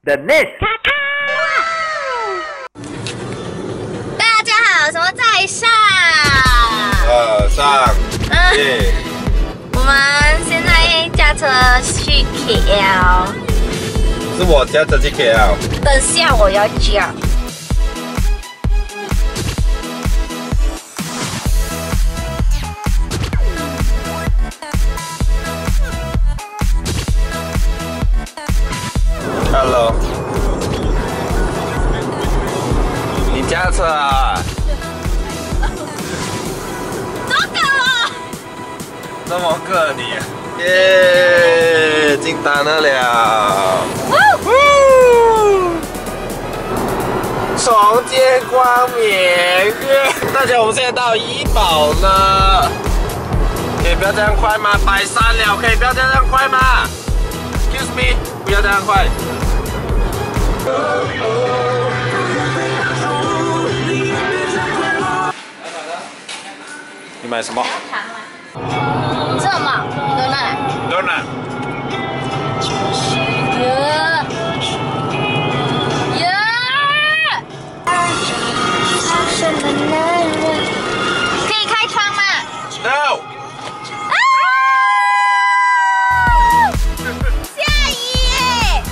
The Nest。 大家好，什么在上？ 上。耶。 我们现在驾车去 KL。 是我驾车去 KL。 等下我要讲。 Hello， 你驾车啊？ 怎么搞啊？ 这么个你？耶，进单了！重见光明！大家，我们现在到怡保了，可以不要这样快吗？摆山了，可以不要这样快吗 ？Excuse me， 不要这样快。 你买什么？ 这么 Donut。 可以开窗吗 No。 下雨耶！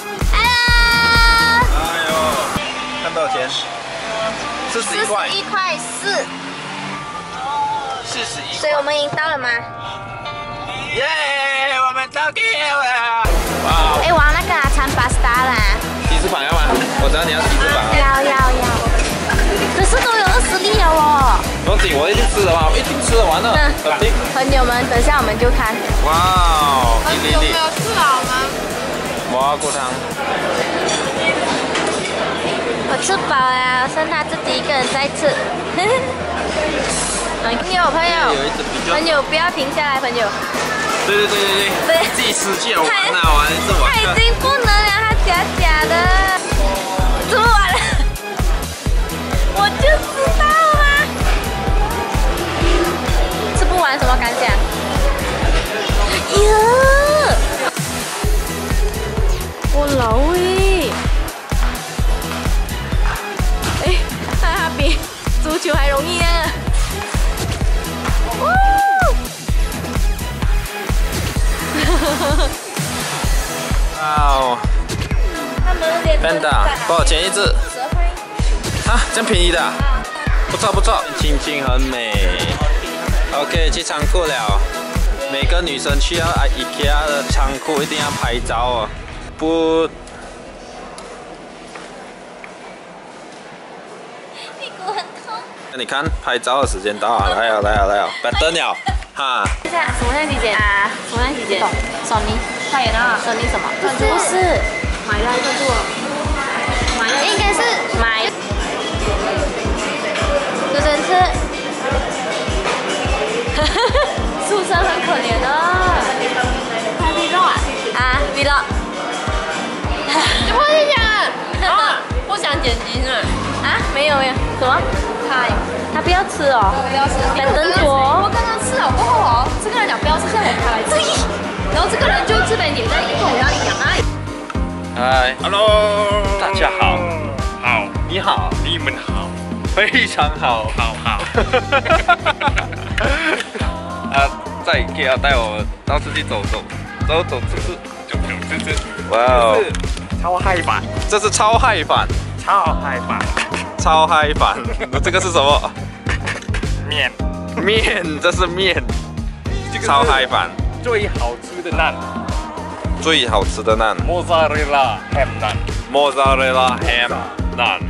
哎呦，看多少钱？41块。 41块4。 41。 所以我们已经到了吗？ 耶，我们到 KL 了！哇！ 哎，往那个餐巴斯达啦。 提示板要吗？我知道你要提示板。 要。可是都有20粒了哦。 不用紧，我一定吃的嘛，我一定吃得完的。 朋友们，等下我们就看。 哇哦！ 有没有吃好吗？ 蘑菇汤。 我吃饱了，剩他自己一个人在吃。朋友不要停下来，朋友。 对，自己吃就完了，完这完。 他已经不能了，他假的。吃不完了，我就知道嘛。吃不完什么感想？哟，我老喂。哎，它比足球还容易啊！ 哇哦 ！Panda 多少钱一只？啊，这样便宜的、啊？不错，青青很美。OK， 去仓库了。每个女生去到 IKEA 的仓库一定要拍照哦。不。 屁股很痛。 你看，拍照的时间到了，来了，摆灯了，哈。 等下，什么相机剪啊？什么相机剪？索尼。 快点啊！索尼什么？不是，买了一个做，应该是买。有人吃，宿舍很可怜的。拍 vlog 啊，vlog。你不会讲啊？不想剪辑是吗？啊，没有，什么？他不要吃哦，不要吃，等等我。我刚刚吃了过后哦，这个人讲不要吃，现在我开来吃。 然后这个人就这边也在一口，然后你讲啊。 嗨 ，Hello， 大家好， 好， 你好， 你们好， 非常好， 好。 在 KL 带我到处去走，吃。哇哦， 超嗨版， 这是超嗨版，超嗨版。这个是什么？面，这是面，超嗨版。 最好吃的蛋，莫扎雷拉 ham 蛋，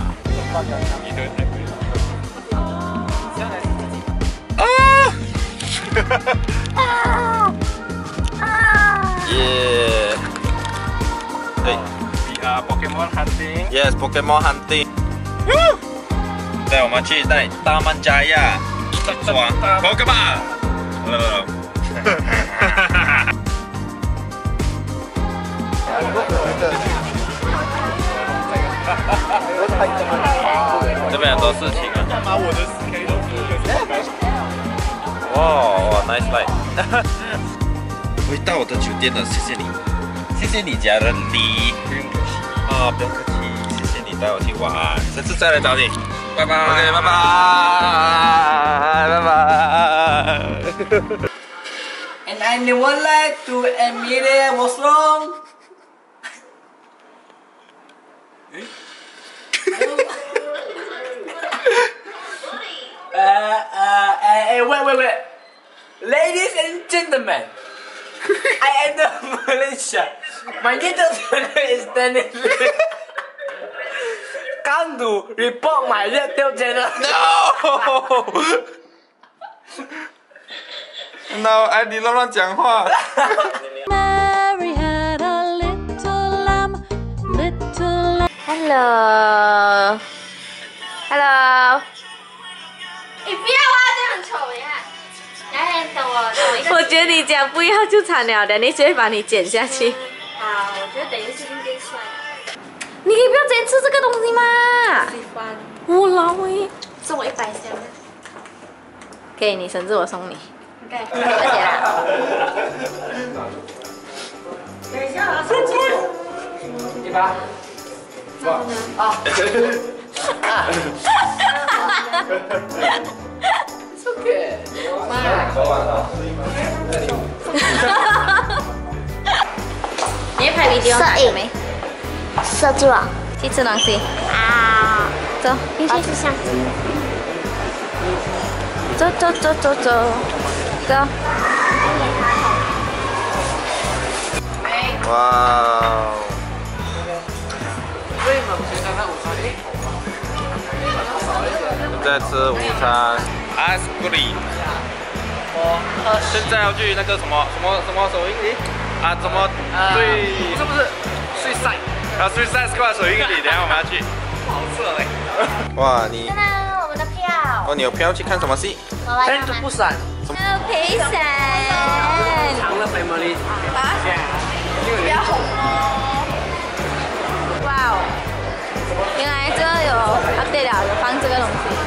耶！对 ，We are Pokemon hunting. Yes，Pokemon hunting。对，我们去在大曼加亚抓 Pokemon。这边很多事情啊。 把我的4K 都哇 ，nice light。回到我的酒店了，谢谢你，谢谢你家的礼。不用客气。 不用客气，谢谢你带我去玩，下次再来找你。拜拜。OK， 拜拜，拜拜。 And I never like to admit it was wrong. Wait. Ladies and gentlemen, I am the Malaysia. My little brother is standing there. Come to report my little channel. No， 哎，你乱讲话。 Mary had a little lamb, little lamb. Hello。你不要啊，这样很丑呀！来，等我一个。我觉得你讲不要就惨了的，你只会把你剪下去。好，我觉得等一个视频变帅。你可以不要坚持这个东西吗？喜欢。我老喂，送我100箱。可以，你生日我送你。OK， 谢谢啦。等一下啊，生日。100。啊。It's okay。你要拍 video 吗？没。 摄住了去吃东西。 啊！ 走，进去。 是相机。 走。 哇哦！在吃午餐 ，ice cream。现在要去那个什么首映礼啊？怎么最？ 不是Suicide Suicide Squad 首映礼，等下我们要去。 好色嘞！ 哇，你当然，我们的票。 哦，你有票去看什么戏？ 天都不闪。 陪审。 长了 family。 啊？不要红哦。哇哦！原来这个有 update 了，有放这个东西。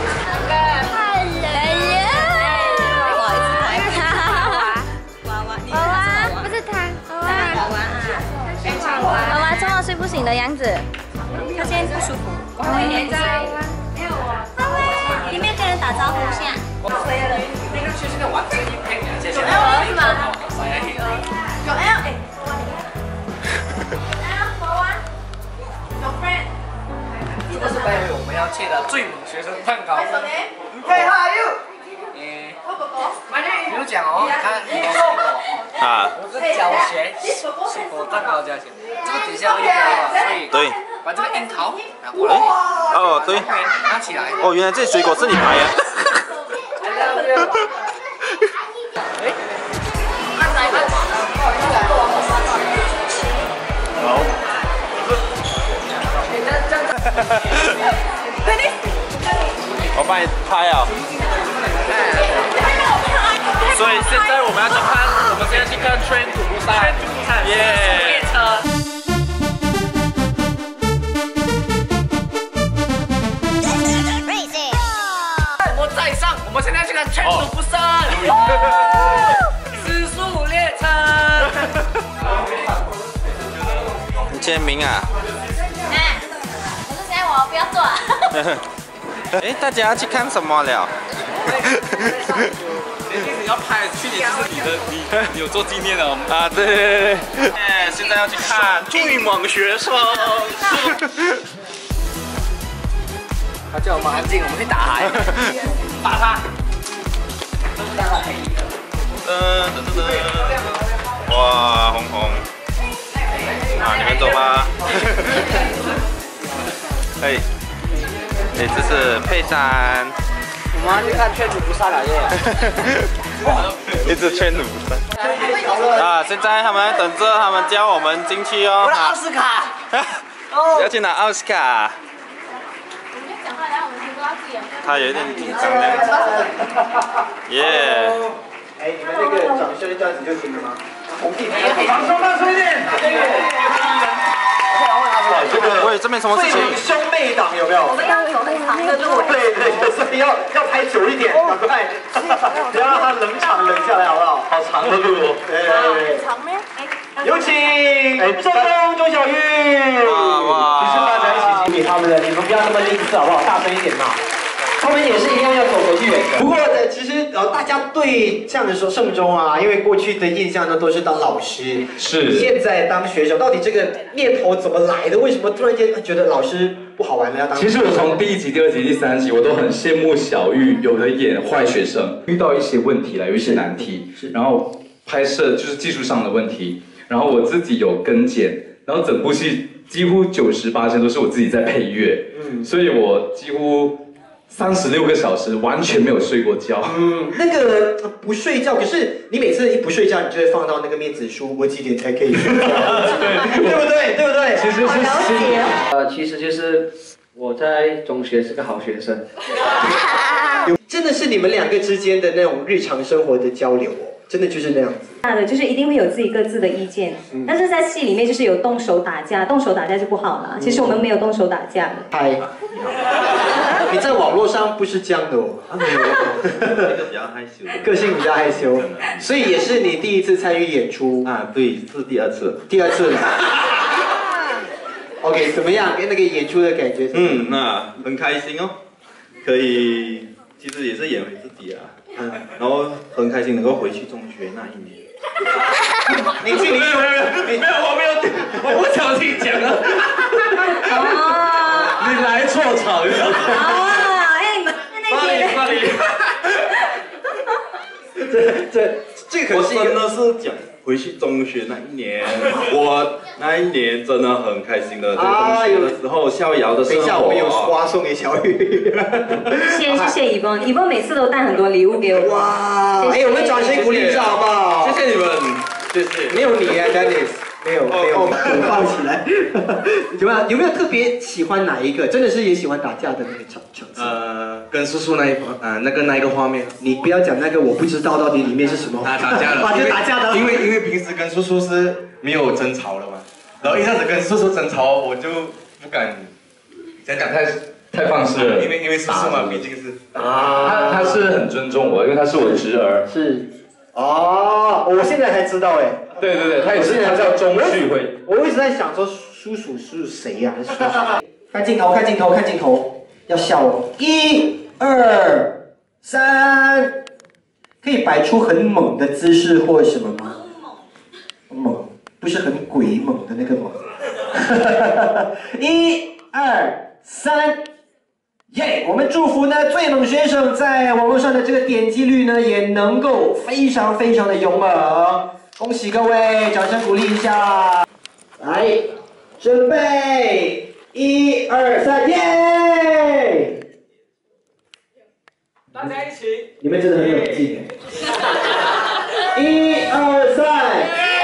娃娃怎么睡不醒的样子？他现在不舒服。我每天在。娃娃，里面跟人打招呼一下。有 L 是吗？有 L 哎。娃娃，有 friend。 这个是待会我们要去的最猛学生蛋糕。 Hey, how are you？ 不用讲哦，看你的水果。 啊。 我是教学水果蛋糕的价钱，这个底下有樱桃啊，所以对。 把这个樱桃拿过来。 哦，对。 拿起来。 哦，原来这水果是你排呀。好。我帮你拍啊。所以现在我们要去看，我们现在去看 Train to Busan， 耶！ 列车。我们再上，我们现在去看 Train to Busan， 时速列车。 你签名啊？ 可是现在我不要做。 哎，大家要去看什么了？ 你要拍，去年就是你有做纪念的啊，对。哎，现在要去看最猛学生。 他叫我们安静，我们去打海，打他。 哇，红红。啊，你们走吧。哎，这是佩珊。 我们要去看《圈土不散》了耶！ 一直圈土不散。啊，现在他们等着，他们叫我们进去哦。 我的奥斯卡。 要去拿奥斯卡。他有点紧张的。耶！ 哎，你们那个掌声这样子就行了吗？红地毯， 放松放松一点。 喂，这边什么事情？ 兄妹档有没有？我们要走很长的路。对，所以要拍久一点，赶快，不要让它冷场冷下来，好不好？好长的路。对。长咩？有请周东、周小玉。 哇。 他们的，你们不要那么吝啬好不好？大声一点嘛。他们也是一样要走得远的。不过呢，其实大家对这样的说盛中啊，因为过去的印象呢都是当老师， 是现在当学生，到底这个念头怎么来的？为什么突然间觉得老师不好玩了要当？ 其实我从第1集、第2集、第3集，我都很羡慕小玉，有的演坏学生，遇到一些问题了，有一些难题，然后拍摄就是技术上的问题，然后我自己有跟剪，然后整部戏几乎98%都是我自己在配乐，所以我几乎36个小时完全没有睡过觉。 那个不睡觉，可是你每次一不睡觉，你就会放到那个面子书，我几点才可以睡觉？对不对？对不对？ 其实是其实就是我在中学是个好学生。 真的是你们两个之间的那种日常生活的交流哦，真的就是那样子。 大的就是一定会有自己各自的意见，但是在戏里面就是有动手打架，动手打架就不好了。其实我们没有动手打架的。 嗨，你在网络上不是这样的哦。 那个比较害羞， 个性比较害羞，所以也是你第一次参与演出啊？对，是第2次。 第2次了。OK， 怎么样？跟那个演出的感觉？ 那很开心哦，可以，其实也是演回自己啊。然后很开心能够回去中学那1年。 你去你没有，我不小心讲了。你来错场了。 哎，你们那里。 这个我真的是讲回去中学那1年，我那1年真的很开心的。在中学的时候，逍遥的生活。 等一下，我们有花送给小雨。 谢谢以峰，以峰每次都带很多礼物给我。 哇！哎，我们掌声鼓励一下好不好？ 谢谢你们，谢谢。 没有你啊 ，Dennis， 没有，抱起来。有没有特别喜欢哪一个？真的是也喜欢打架的那个场次？ 跟叔叔那一个画面。 你不要讲那个，我不知道到底里面是什么。 打架了。 就打架的。 因为平时跟叔叔是没有争吵的嘛，然后一下子跟叔叔争吵，我就不敢讲太放肆了。 因为叔叔嘛，毕竟是他是很尊重我，因为他是我侄儿。 是。哦，我现在才知道哎。 对，他也是，他叫钟旭辉。 我一直在想说，叔叔是谁呀？看镜头，要笑哦。1、2、3，可以摆出很猛的姿势或什么吗？猛，不是很鬼猛的那个猛。1、2、3。耶！我们祝福呢，最猛学生在网络上的这个点击率呢，也能够非常的勇猛。恭喜各位，掌声鼓励一下。来，准备，1、2、3，耶！ 大家一起。 你们真的很冷静。1、2、3，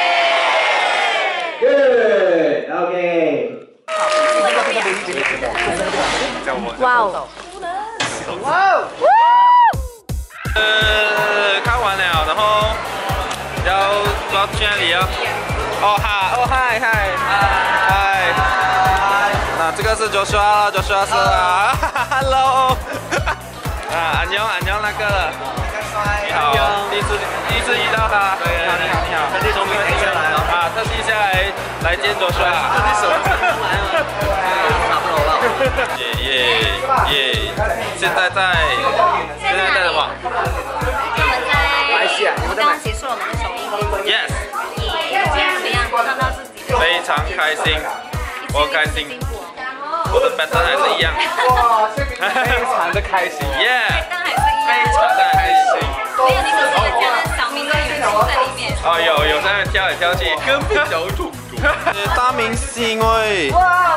耶 ！Good，OK。 哇哦！ 看完了，然后要去哪里啊？嗨，那这个是Joshua是啊 ，Hello， 安妞那个，你好，第一次遇到他，你好，特地从北京下来啊，特地下来见Joshua，耶！现在在什么？ 我们在马来西亚，我们刚结束了我们的首映典礼。Yes。今天怎么样？看到自己。 非常开心，我开心。我的 pattern 还是一样。 哇，非常的开心。 耶！ 非常的开心。没有你们这个家的小明都有在里面。 哦，有在那跳来跳去，跟小主。大明星喂！哇，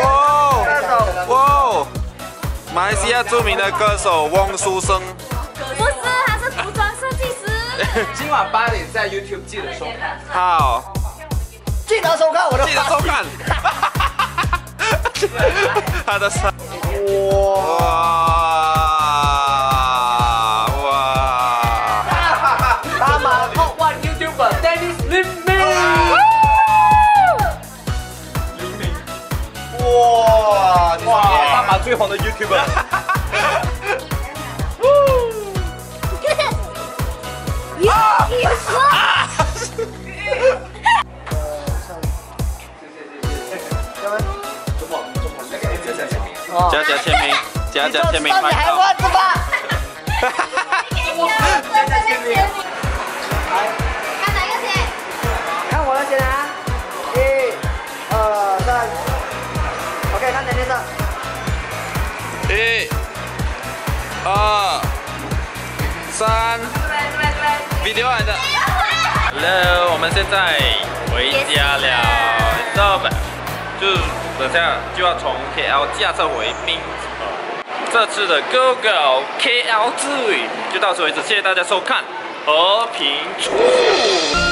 马来西亚著名的歌手汪苏泷。 不是，他是服装设计师。 今晚8点在 YouTube 记得收看。 好， 记得收看我的。 记得收看。他的声。哇！ 大马 Top 1 YouTuber Dennis Lim Ming。 哇！大马最红的 YouTuber。 你说。 中佳佳签名，佳佳签名拍照。 袜子吧？ 佳佳签名。看哪个先？ 看我的先啊！1、2、3。OK， 看哪边上 1、2、3。video 来的。Hello， 我们现在回家了，知道吧？就等下就要从 KL 驾车回槟城。这次的 Go Go KL 之旅就到此为止，谢谢大家收看，和平出。